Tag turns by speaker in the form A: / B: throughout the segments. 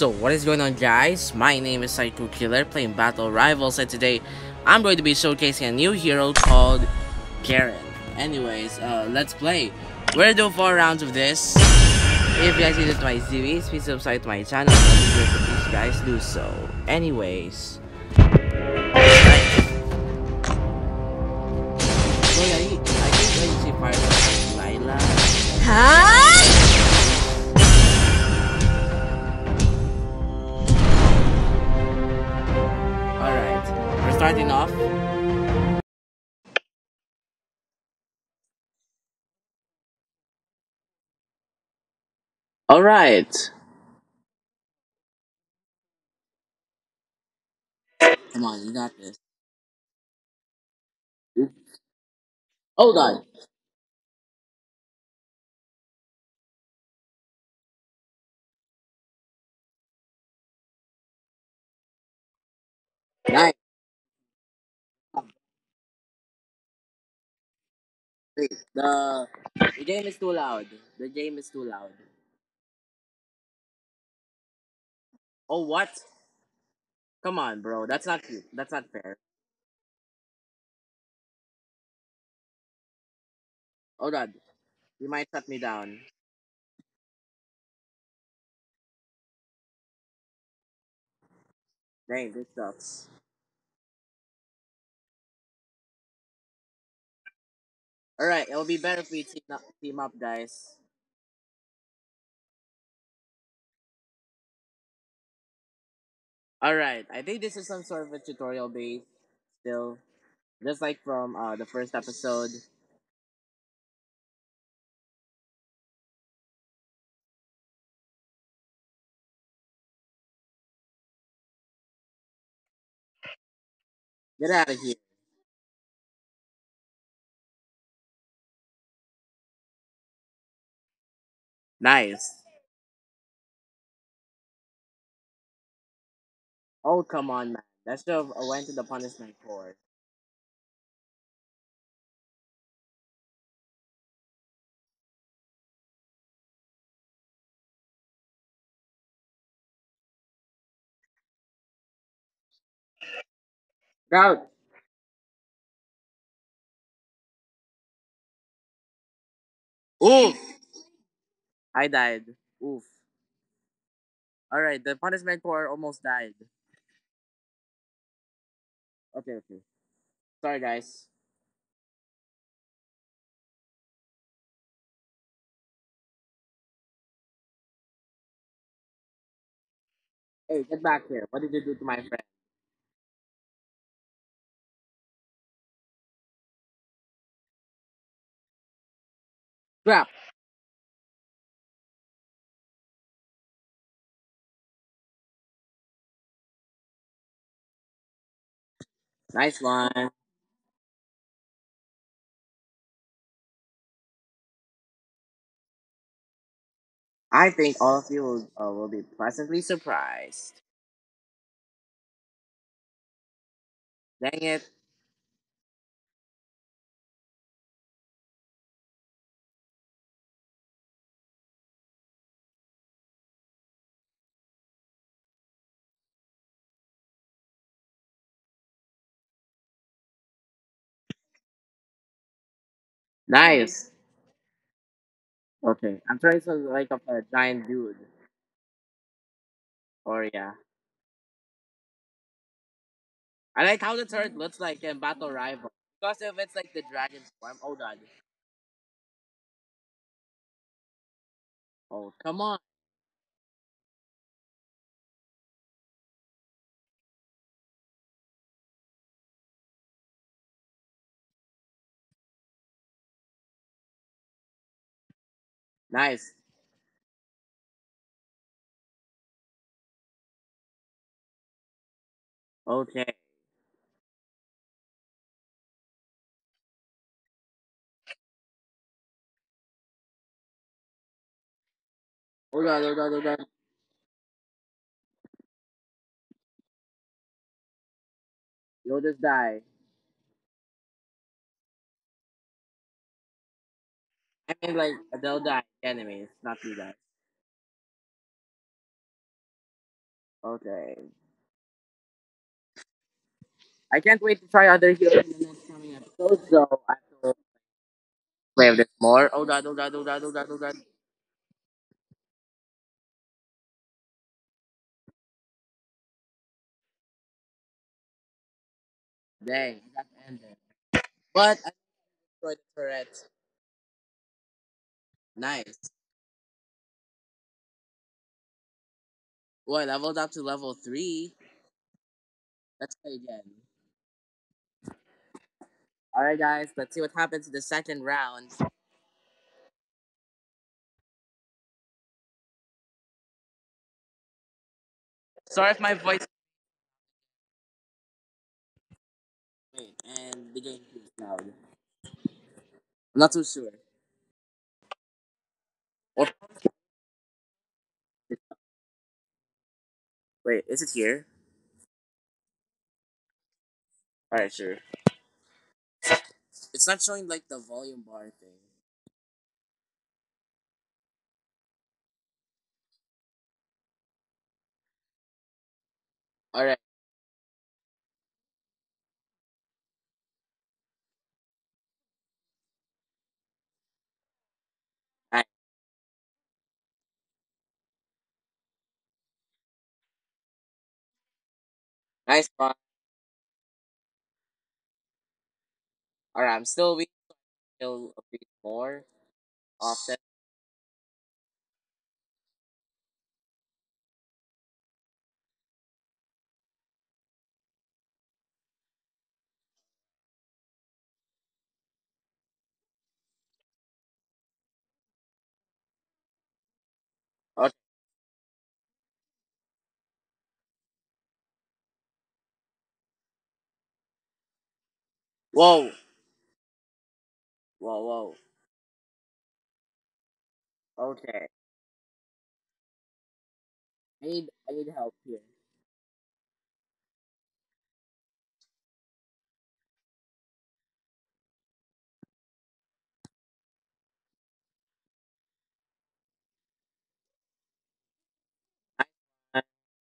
A: So what is going on, guys? My name is Psycho Killer playing Battle Rivals, and today I'm going to be showcasing a new hero called Caren. Anyways, let's play. We're doing 4 rounds of this. If you guys need to my series, please subscribe to my channel. Please guys do so. Anyways. So yeah, I think I see fire like Lila. Alright, we're starting off. Alright. Come on, you got this. Hold on. Nice. Wait, the game is too loud. The game is too loud. Oh, what? Come on, bro. That's not cute. That's not fair. Hold on. You might shut me down. Dang, this sucks. Alright, it'll be better if we team up, guys. Alright, I think this is some sort of a tutorial base still. Just like from the first episode. Get out of here. Nice. Oh, come on, man. That should have went to the punishment court. Out. Oof. I died. Oof. Alright, the punishment core almost died. Okay, okay. Sorry, guys. Hey, get back here. What did you do to my friend? Crap. Nice one. I think all of you will be pleasantly surprised. Dang it. Nice. Okay, I'm trying to like of a giant dude. Or yeah. I like how the turret looks like a battle rival. Because if it's like the dragon swarm, oh god. Oh, come on. Nice. Okay. Oh god, oh god, oh god. You'll just die. I mean like they'll die enemies, not you guys. Okay. I can't wait to try other heroes in the next coming episode, so I have to play with this more. Oh god, oh god, oh god, oh god, oh god. Dang, that ended. But I destroyed the turret. Nice. Boy, I leveled up to level 3. Let's play again. Alright guys, let's see what happens in the second round. Sorry if my voice wait, and the game is loud. I'm not too sure. Or wait, is it here? Alright, sure. It's not showing like the volume bar thing. Alright, nice, nice one. Alright, I'm still weak, still a bit more often. Okay. Whoa, whoa, whoa. Okay, I need help here. I,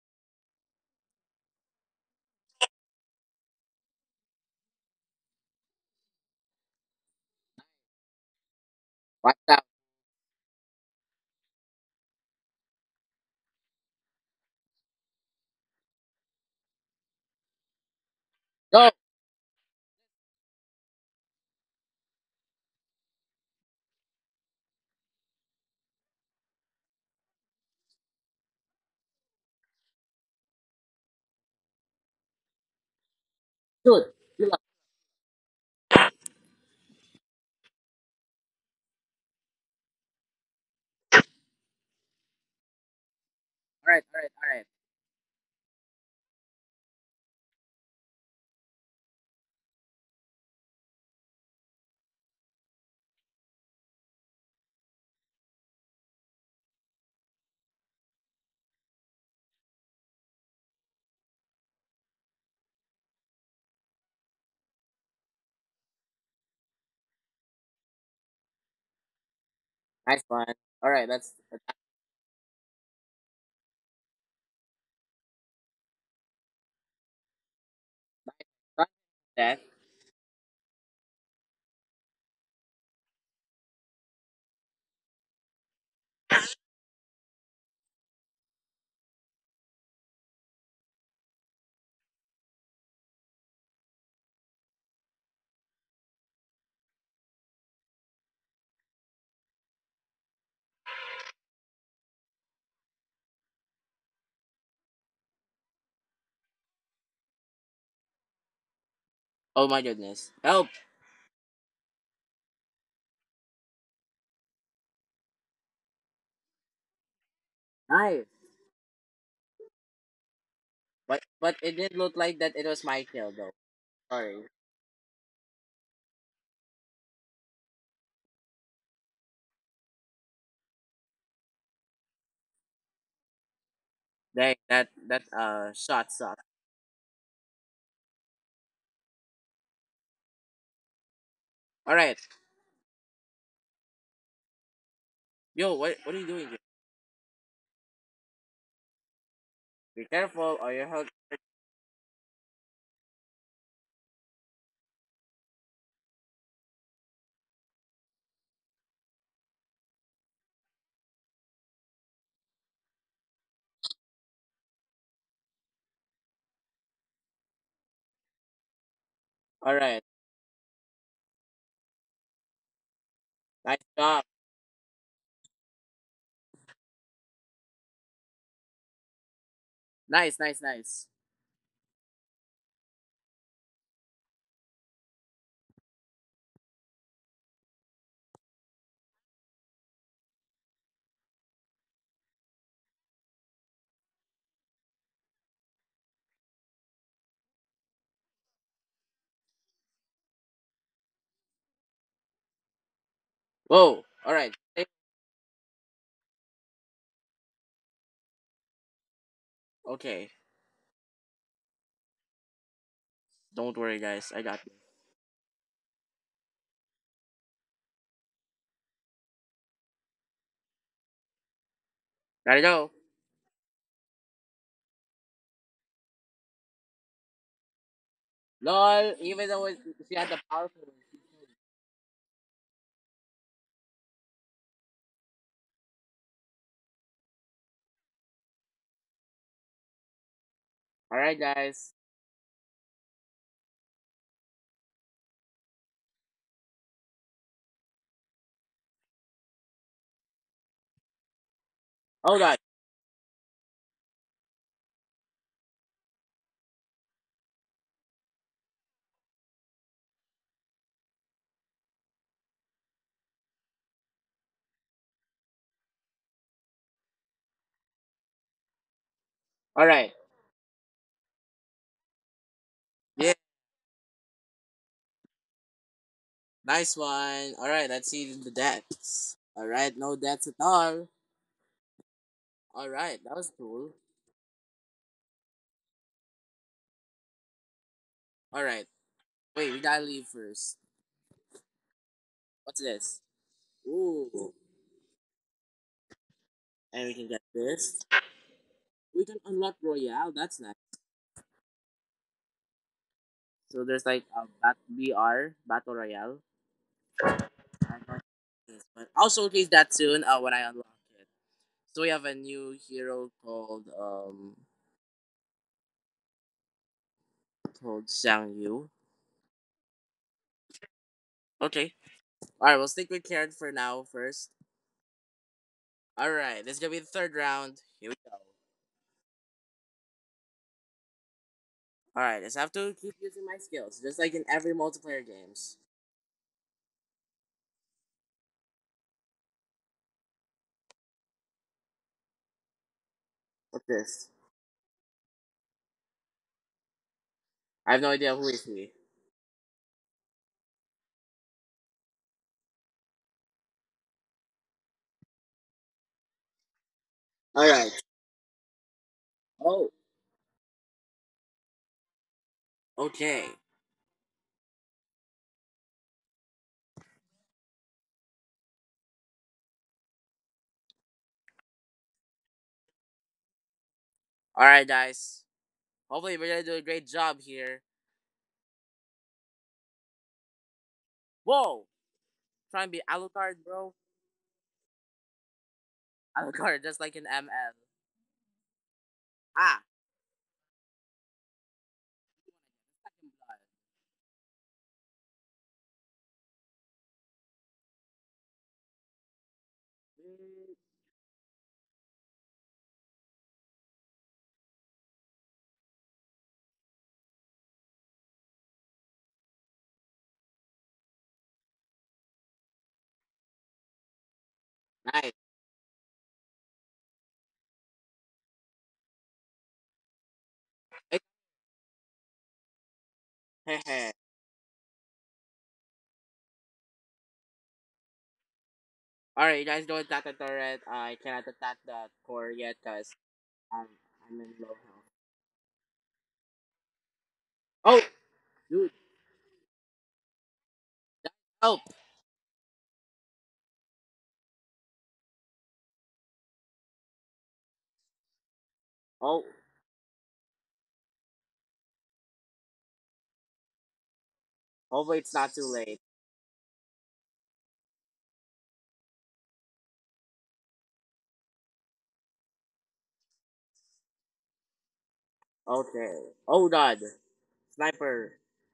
A: watch out. Go, good. Good luck. Alright, alright, alright. Nice one. Alright, that's nice. That. Oh my goodness. Help! Nice. But it did look like that it was my kill though. Sorry. Dang, that shot sucked. Alright. Yo, what are you doing here? Be careful or your health. Alright. Nice job. Nice, nice, nice. Whoa. Alright. Okay. Don't worry, guys. I got you. Gotta go. LOL. Even though she had the powerful one. Alright, guys. Hold on. Alright. Yeah. Nice one. Alright, let's see the deaths. Alright, no deaths at all. Alright, that was cool. Alright. Wait, we gotta leave first. What's this? Ooh. And we can get this. We can unlock Royale. That's nice. So there's like a BR Battle Royale. I'm not this, but I'll showcase that soon. When I unlock it. So we have a new hero called Xiang Yu. Okay. All right, we'll stick with Karen for now first. All right, this is gonna be the third round. Here we go. All right, just have to keep using my skills, just like in every multiplayer games. What's this? I have no idea who is he. All right. Oh, okay. All right, guys. Hopefully, we're gonna do a great job here. Whoa! Trying to be Alucard, bro. Alucard, just like in ML. Ah, second blood. Mm, nice. Hehe. All right, you guys don't attack the turret. I cannot attack the core yet because I'm I'm in low health. Oh, dude, help! Oh, Hopefully it's not too late. Okay. Oh god. Sniper.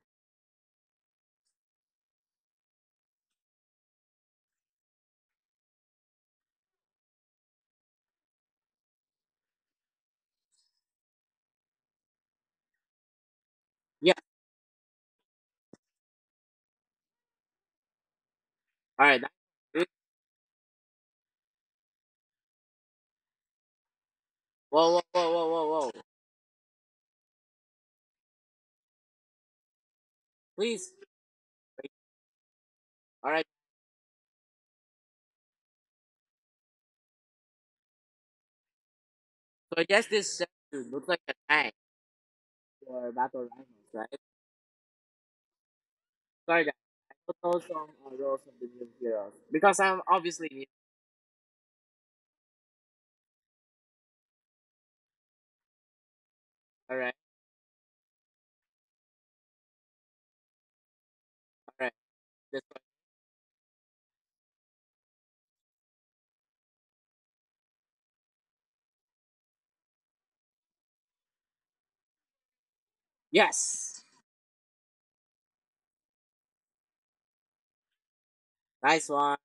A: Yeah. Alright. Whoa, whoa, whoa, whoa, whoa, whoa. Please. Alright. So I guess this dude looks like a tank for battle rifles, right? Sorry guys. I don't know some roles of the new heroes. Because I'm obviously new. Alright. Alright. This one. Yes. Nice one.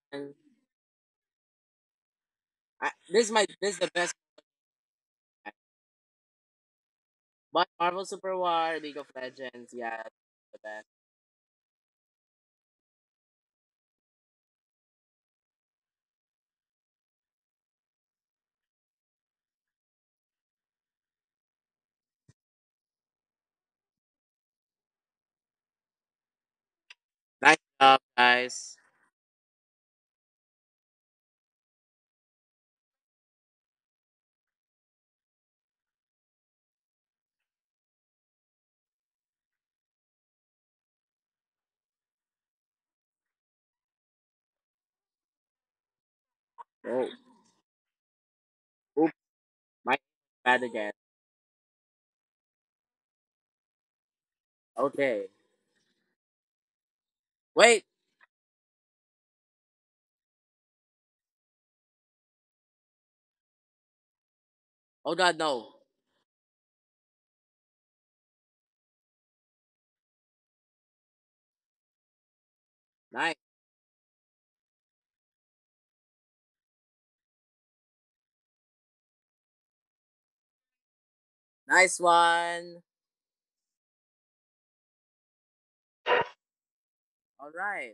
A: This is the best. But Marvel Super War, League of Legends, yeah, the best. Nice job, guys. Oh, oops, my bad again. Okay, wait. Oh God, no. Nice, nice one. All right,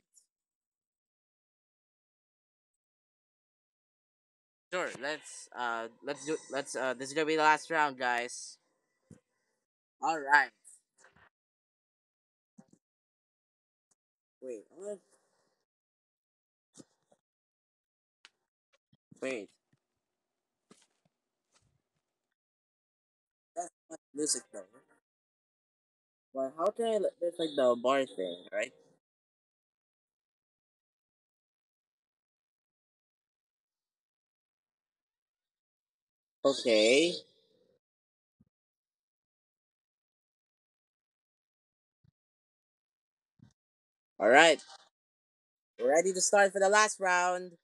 A: sure. This is gonna be the last round, guys. All right. Wait, what? Wait. That's not music though. But how can there's like the bar thing, right? Okay. All right. We're ready to start for the last round.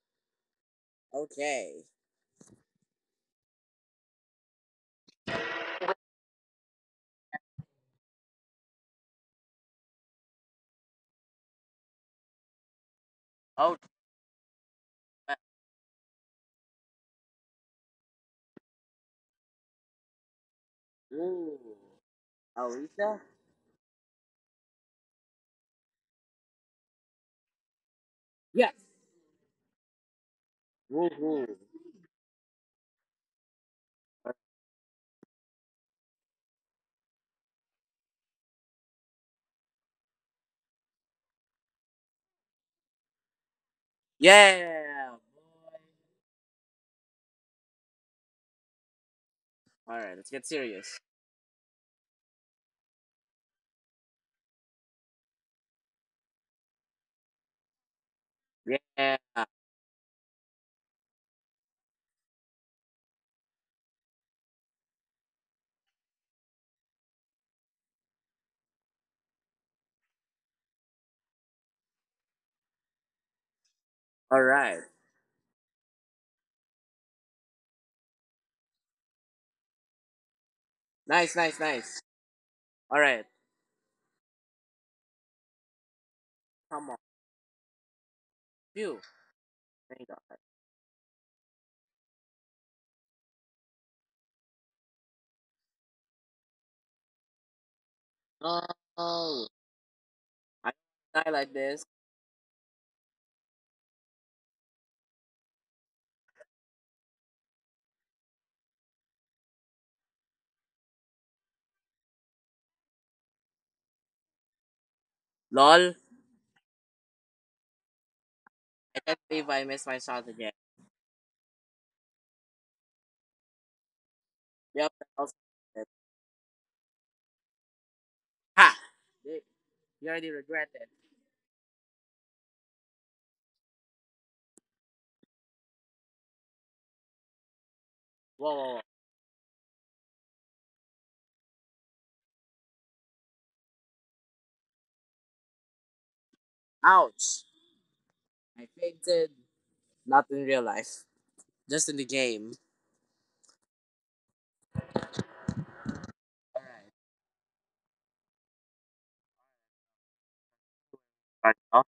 A: Okay. Oh. Ooh. Alisa? Yes. Woohoo. Yeah, boy. All right, let's get serious. Yeah. All right. Nice, nice, nice. All right. Come on. You. Thank God. Oh, I die like this. Lol. I can't believe I missed my shot again. Yep. That also it. Ha! You already regret it. Whoa, whoa, whoa. Ouch. I fainted. Not in real life. Just in the game. Alright. Start off.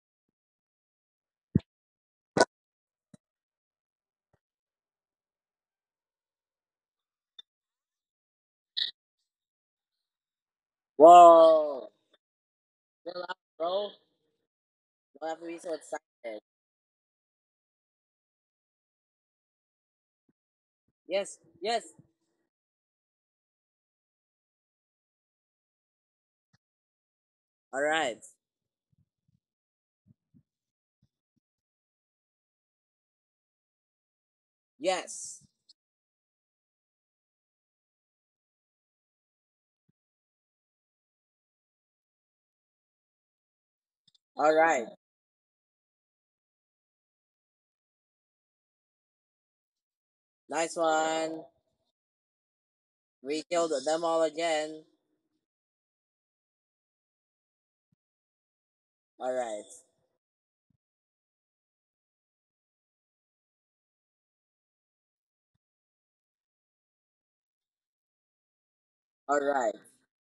A: Whoa. Chill out, bro. Don't have to be so excited. Yes, yes. Alright. Yes. Alright. Nice one. We killed them all again. Alright. Alright.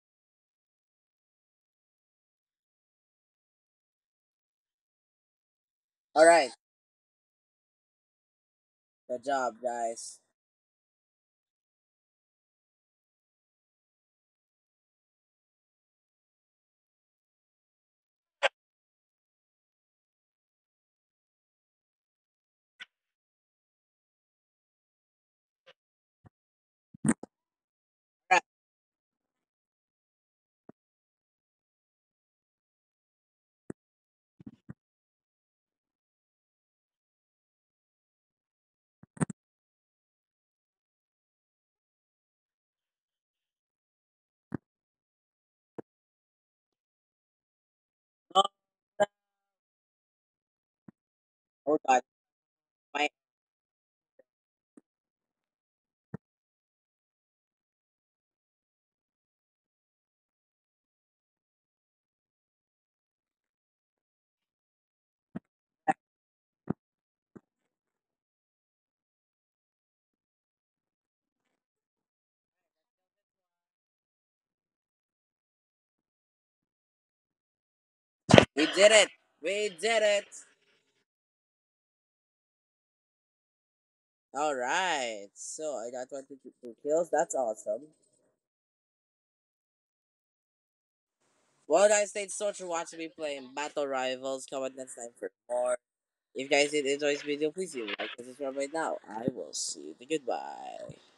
A: Alright. Good job, guys. Alright. Oh, oh god. My We did it. We did it. Alright. So I got 22 kills. That's awesome. Well, guys, thanks so much for watching me playing Battle Rivals. Comment next time for more. If you guys did enjoy this video, please leave a like and subscribe right now. I will see you. Goodbye.